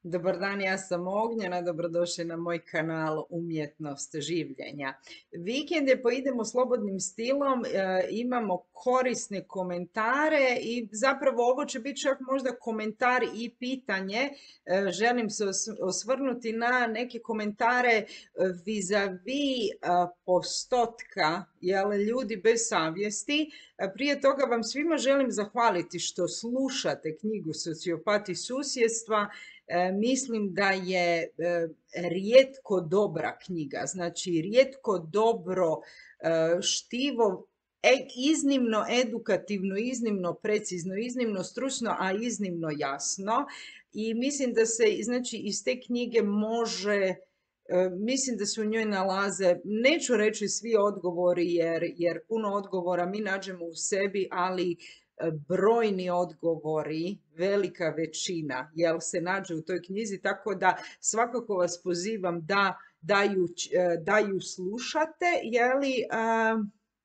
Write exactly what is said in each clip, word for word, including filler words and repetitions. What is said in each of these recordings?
Dobar dan, ja sam Ognjena, dobrodošli na moj kanal Umjetnost življenja. Vikende pa idemo slobodnim stilom, e, imamo korisne komentare i zapravo ovo će biti čak možda komentar i pitanje. E, želim se osvrnuti na neke komentare e, vis-a-vis e, postotka, jel, ljudi bez savjesti. E, Prije toga vam svima želim zahvaliti što slušate knjigu Sociopati susjedstva. E, mislim da je e, rijetko dobra knjiga, znači rijetko dobro e, štivo, e, iznimno edukativno, iznimno precizno, iznimno stručno, a iznimno jasno. I mislim da se znači, iz te knjige može, e, mislim da se u njoj nalaze, neću reći svi odgovori jer, jer puno odgovora mi nađemo u sebi, ali brojni odgovori, velika većina, jel, se nađe u toj knjizi, tako da svakako vas pozivam da, da, ju, da ju slušate, jeli, a,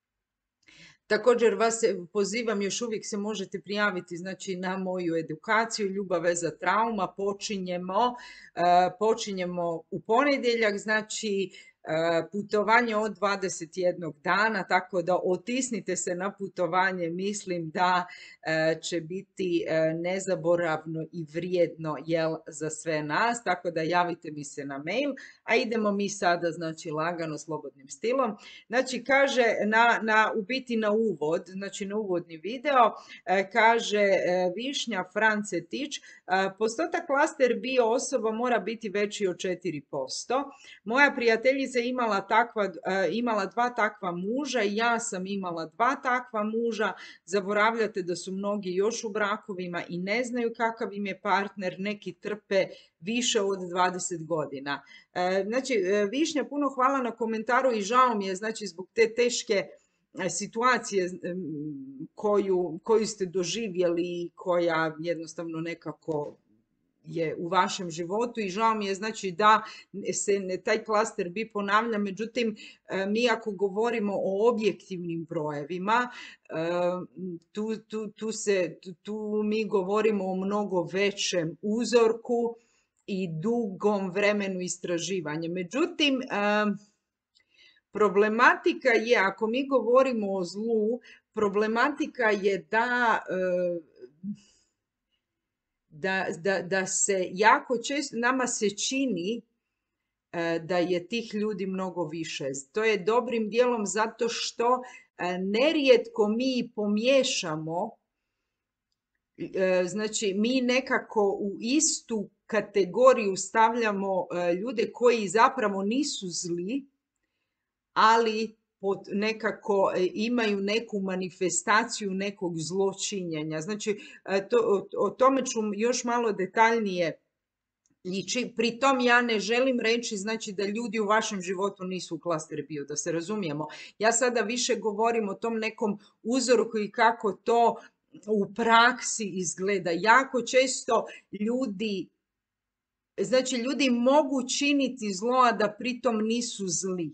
također vas pozivam, još uvijek se možete prijaviti znači, na moju edukaciju Ljubav veza trauma, počinjemo, počinjemo u ponedjeljak, znači putovanje od dvadeset jednog dana, tako da otisnite se na putovanje, mislim da će biti nezaboravno i vrijedno, jel, za sve nas, tako da javite mi se na mail, a idemo mi sada znači lagano slobodnim stilom. Znači kaže na, na, u biti na uvod, znači na uvodni video, kaže Višnja Francetić, postotak klaster bio osoba mora biti veći od četiri posto. Moja prijateljica imala, takva, imala dva takva muža i ja sam imala dva takva muža. Zaboravljate da su mnogi još u brakovima i ne znaju kakav im je partner, neki trpe više od dvadeset godina. Znači, Višnja, puno hvala na komentaru i žao mi je znači, zbog te teške situacije koju, koju ste doživjeli i koja jednostavno nekako je u vašem životu i žao mi je znači da se ne, taj klaster bi ponavlja, međutim mi ako govorimo o objektivnim brojevima, tu, tu, tu, se, tu, tu mi govorimo o mnogo većem uzorku i dugom vremenu istraživanja. Međutim, problematika je, ako mi govorimo o zlu, problematika je da Da, da, da se jako često, nama se čini da je tih ljudi mnogo više. To je dobrim dijelom zato što nerijetko mi pomiješamo, znači mi nekako u istu kategoriju stavljamo ljude koji zapravo nisu zli, ali pod nekako imaju neku manifestaciju nekog zločinjenja. Znači, to, o, o tome ću još malo detaljnije ići. Pri tom ja ne želim reći znači, da ljudi u vašem životu nisu u klaster bio, da se razumijemo. Ja sada više govorim o tom nekom uzorku i kako to u praksi izgleda. Jako često ljudi, znači ljudi mogu činiti zlo, a da pritom nisu zli.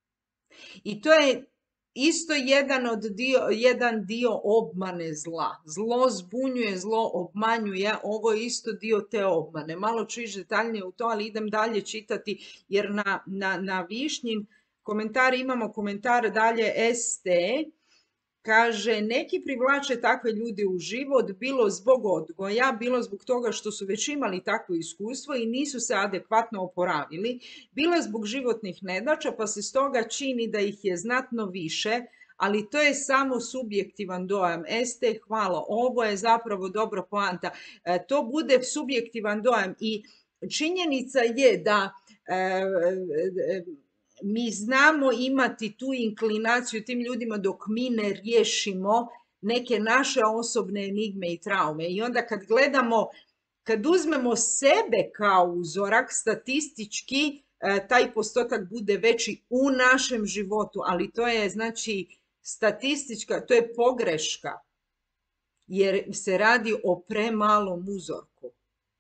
I to je isto jedan, od dio, jedan dio obmane zla. Zlo zbunjuje, zlo obmanjuje, ovo je isto dio te obmane. Malo ću ići detaljnije u to, ali idem dalje čitati jer na, na, na Višnjin komentar imamo komentar dalje S T. Kaže, neki privlače takve ljude u život, bilo zbog odgoja, bilo zbog toga što su već imali takvo iskustvo i nisu se adekvatno oporavili, bilo zbog životnih nedaća, pa se stoga čini da ih je znatno više, ali to je samo subjektivan dojam. Este, hvala, ovo je zapravo dobra poanta. E, to bude subjektivan dojam i činjenica je da e, e, mi znamo imati tu inklinaciju tim ljudima dok mi ne riješimo neke naše osobne enigme i traume. I onda kad gledamo, kad uzmemo sebe kao uzorak, statistički taj postotak bude veći u našem životu, ali to je znači statistička, to je pogreška, jer se radi o premalom uzorku.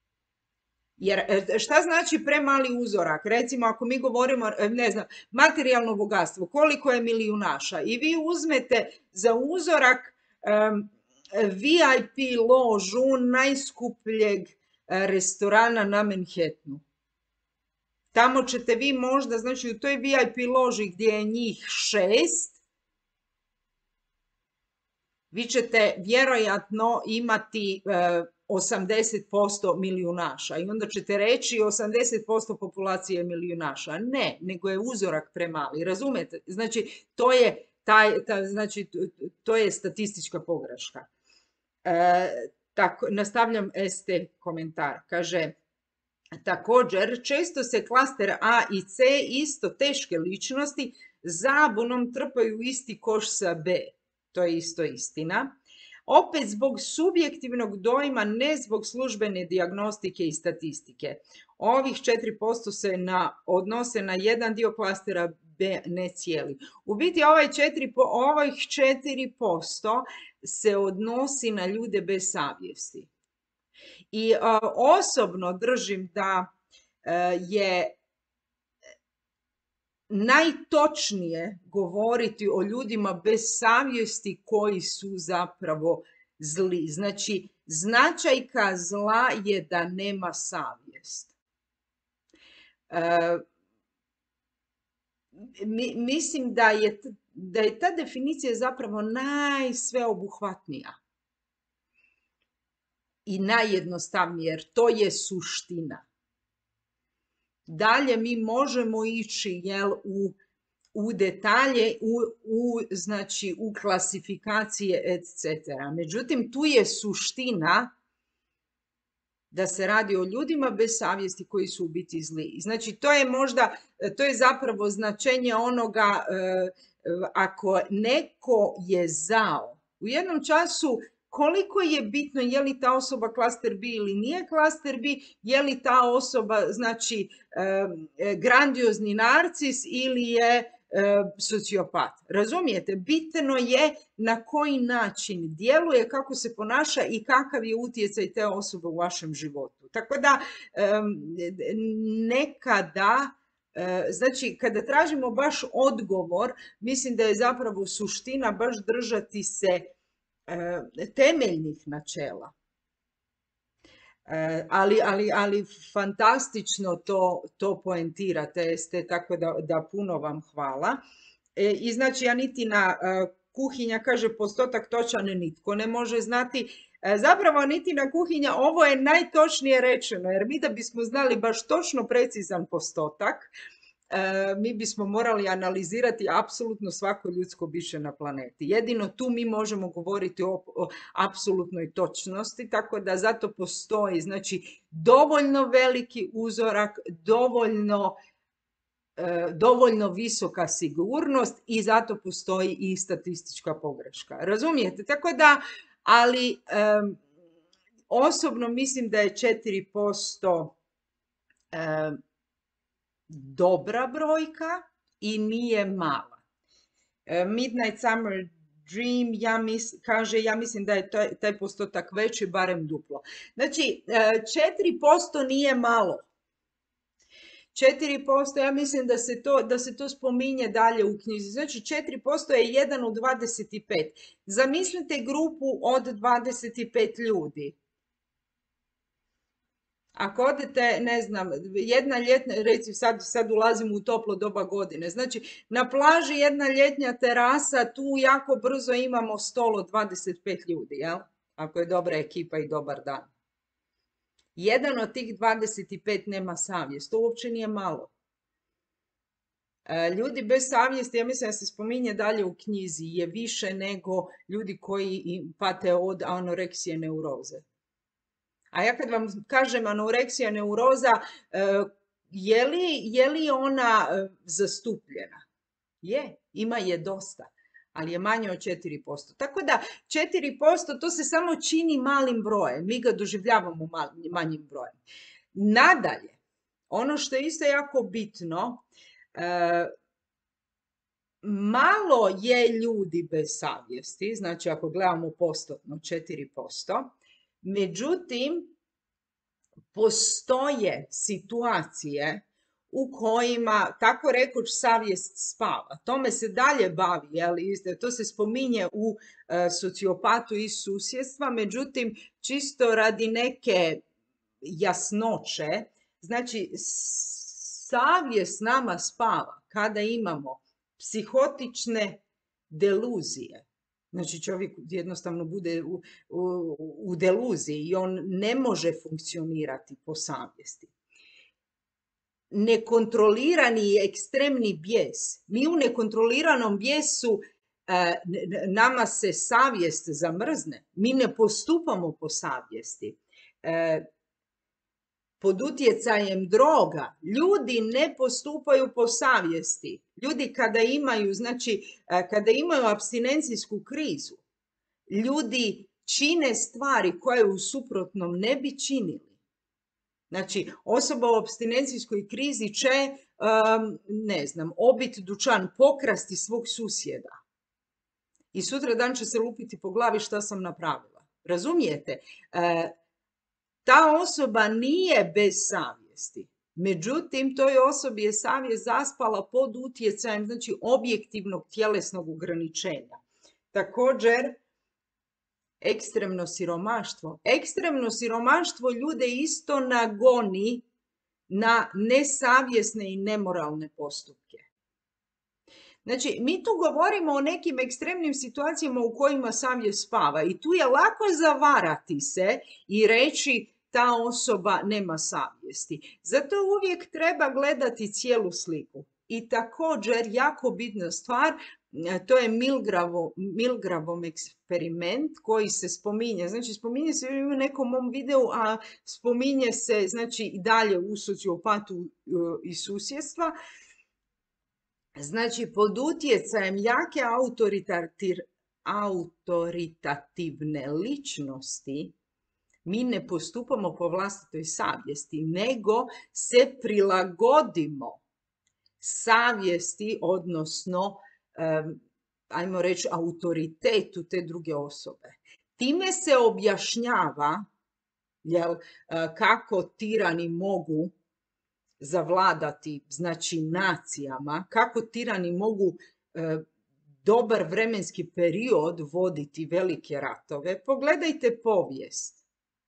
Jer šta znači premali uzorak? Recimo ako mi govorimo, ne znam, materijalno bogatstvo, koliko je milijunaša i vi uzmete za uzorak um, V I P ložu najskupljeg restorana na Manhattanu. Tamo ćete vi možda, znači u toj V I P loži gdje je njih šest, vi ćete vjerojatno imati e, osamdeset posto milijunaša i onda ćete reći osamdeset posto populacije je milijunaša. Ne, nego je uzorak premali, razumete? Znači, to je, taj, ta, znači, to je statistička pogreška. E, tako, nastavljam S T komentar. Kaže, također, često se klaster A i C, isto teške ličnosti, zabunom trpaju isti koš sa B. To je isto istina. Opet zbog subjektivnog dojma, ne zbog službene dijagnostike i statistike. Ovih četiri posto se na, odnose na jedan dio klastera B, ne cijeli. U biti ovaj četiri, ovih četiri posto se odnosi na ljude bez savjesti. I a, osobno držim da a, je najtočnije govoriti o ljudima bez savjesti koji su zapravo zli. Znači, značajka zla je da nema savjest. E, mi, mislim da je, da je ta definicija zapravo najsveobuhvatnija i najjednostavnija, jer to je suština. Dalje mi možemo ići jel, u, u detalje, u, u, znači, u klasifikacije, et cetera. Međutim, tu je suština da se radi o ljudima bez savjesti koji su u biti zli. Znači, to je možda, to je zapravo značenje onoga, eh, ako neko je zao, u jednom času koliko je bitno je li ta osoba klaster B ili nije klaster B, je li ta osoba znači e, grandiozni narcis ili je e, sociopat. Razumijete? Bitno je na koji način djeluje, kako se ponaša i kakav je utjecaj te osobe u vašem životu. Tako da e, nekada, e, znači kada tražimo baš odgovor, mislim da je zapravo suština baš držati se temeljnih načela. Ali, ali, ali fantastično to, to poentirate, jeste, tako da, da puno vam hvala. I znači, Anitina kuhinja kaže postotak točan nitko ne može znati. Zapravo, Anitina kuhinja, ovo je najtočnije rečeno, jer mi da bismo znali baš točno precizan postotak, mi bismo morali analizirati apsolutno svako ljudsko biće na planeti. Jedino tu mi možemo govoriti o, o apsolutnoj točnosti, tako da zato postoji znači dovoljno veliki uzorak, dovoljno, e, dovoljno visoka sigurnost i zato postoji i statistička pogreška. Razumijete? Tako da, ali e, osobno mislim da je četiri posto e, dobra brojka i nije mala. Midnight Summer Dream ja mis, kaže, ja mislim da je taj, taj postotak veći, barem duplo. Znači, četiri posto nije malo. četiri posto, ja mislim da se, to, da se to spominje dalje u knjizi. Znači, četiri posto je jedan u dvadeset pet. Zamislite grupu od dvadeset pet ljudi. Ako odete, ne znam, jedna ljetna, recimo sad, sad ulazimo u toplo doba godine, znači na plaži jedna ljetnja terasa, tu jako brzo imamo stol od dvadeset pet ljudi, jel? Ako je dobra ekipa i dobar dan. Jedan od tih dvadeset pet nema savjest, to uopće nije malo. Ljudi bez savjesti, ja mislim da se spominje dalje u knjizi, je više nego ljudi koji pate od anoreksije neuroze. A ja kad vam kažem anoreksija neuroza, je li, je li ona zastupljena? Je, ima je dosta, ali je manje od četiri posto. Tako da četiri posto to se samo čini malim brojem, mi ga doživljavamo manjim brojem. Nadalje, ono što je isto jako bitno, malo je ljudi bez savjesti, znači ako gledamo postotno četiri posto, međutim, postoje situacije u kojima, tako rekoć, savjest spava. Tome se dalje bavi, jeli, to se spominje u uh, sociopatu iz susjedstva, međutim, čisto radi neke jasnoće. Znači, savjest nama spava kada imamo psihotične deluzije. Znači, čovjek jednostavno bude u, u, u deluziji i on ne može funkcionirati po savjesti. Nekontrolirani i ekstremni bijes. Mi u nekontroliranom bijesu e, nama se savjest zamrzne. Mi ne postupamo po savjesti. E, pod utjecajem droga ljudi ne postupaju po savjesti. Ljudi kada imaju, znači, e, kada imaju apstinencijsku krizu, ljudi čine stvari koje u suprotnom ne bi činili. Znači, osoba u apstinencijskoj krizi će, um, ne znam, obiti dućan, pokrasti svog susjeda. I sutra dan će se lupiti po glavi šta sam napravila. Razumijete? E, ta osoba nije bez savjesti. Međutim, toj osobi je savjest zaspala pod utjecajem, znači, objektivnog tjelesnog ograničenja. Također, ekstremno siromaštvo. Ekstremno siromaštvo ljude isto nagoni na nesavjesne i nemoralne postupke. Znači, mi tu govorimo o nekim ekstremnim situacijama u kojima savjest spava i tu je lako zavarati se i reći ta osoba nema savjesti. Zato uvijek treba gledati cijelu sliku. I također, jako bitna stvar, to je Milgramov, Milgramov eksperiment koji se spominje. Znači, spominje se u nekom mom videu, a spominje se, znači, i dalje u Sociopatu i susjedstva. Znači, pod utjecajem jake autoritativne ličnosti mi ne postupamo po vlastitoj savjesti, nego se prilagodimo savjesti, odnosno, um, ajmo reći, autoritetu te druge osobe. Time se objašnjava, jel, kako tirani mogu zavladati, znači, nacijama, kako tirani mogu e, dobar vremenski period voditi velike ratove. Pogledajte povijest.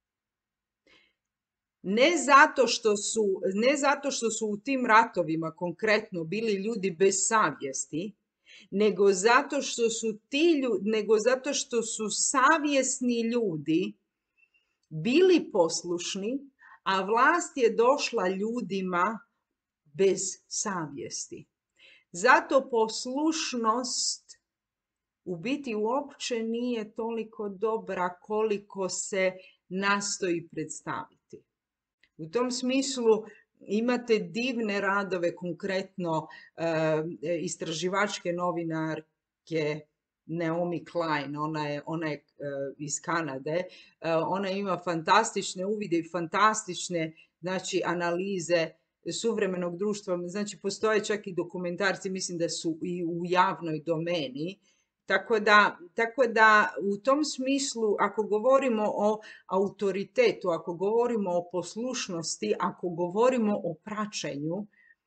Ne zato što su, ne zato što su u tim ratovima konkretno bili ljudi bez savjesti, nego zato što su ti ljudi, nego zato što su savjesni ljudi bili poslušni, a vlast je došla ljudima bez savjesti. Zato poslušnost u biti uopće nije toliko dobra koliko se nastoji predstaviti. U tom smislu imate divne radove, konkretno e, istraživačke novinarke Naomi Klein, ona je, ona je uh, iz Kanade, uh, ona ima fantastične uvide i fantastične, znači, analize suvremenog društva. Znači, postoje čak i dokumentarci, mislim da su i u javnoj domeni. Tako da, tako da u tom smislu, ako govorimo o autoritetu, ako govorimo o poslušnosti, ako govorimo o praćenju,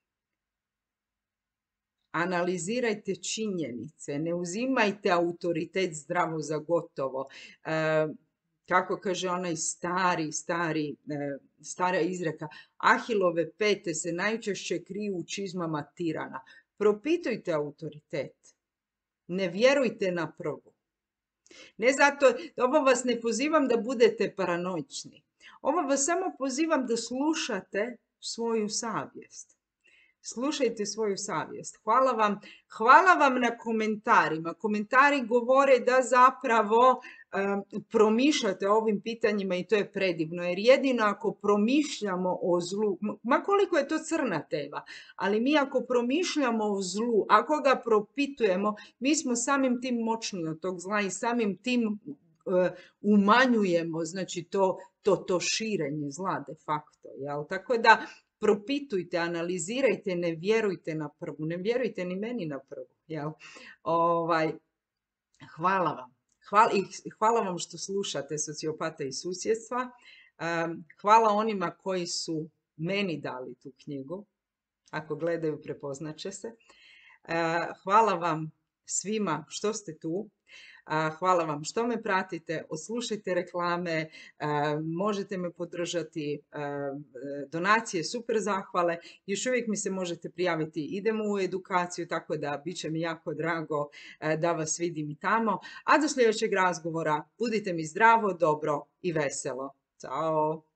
analizirajte činjenice, ne uzimajte autoritet zdravo za gotovo. E, kako kaže onaj stari, stari, e, stara izreka, Ahilove pete se najčešće kriju u čizmama tirana. Propitujte autoritet. Ne vjerujte na prvu. Ne zato, ovo vas ne pozivam da budete paranoični. Ovo vas samo pozivam da slušate svoju savjest. Slušajte svoju savjest. Hvala vam, hvala vam na komentarima. Komentari govore da zapravo um, promišljate o ovim pitanjima i to je predivno. Jer jedino ako promišljamo o zlu, ma koliko je to crna tema, ali mi ako promišljamo o zlu, ako ga propitujemo, mi smo samim tim moćni od tog zla i samim tim uh, umanjujemo, znači, to, to, to širenje zla de facto. Jel? Tako da propitujte, analizirajte, ne vjerujte na prvu, ne vjerujte ni meni na prvu. Jel? Ovaj, hvala vam. Hvala, i hvala vam što slušate Sociopata i susjedstva. Um, hvala onima koji su meni dali tu knjigu. Ako gledaju, prepoznaće se. Uh, hvala vam svima što ste tu. Hvala vam što me pratite, oslušajte reklame, možete me podržati, donacije, super zahvale. Još uvijek mi se možete prijaviti, idemo u edukaciju, tako da bit će mi jako drago da vas vidim i tamo. A do sljedećeg razgovora budite mi zdravo, dobro i veselo. Ćao!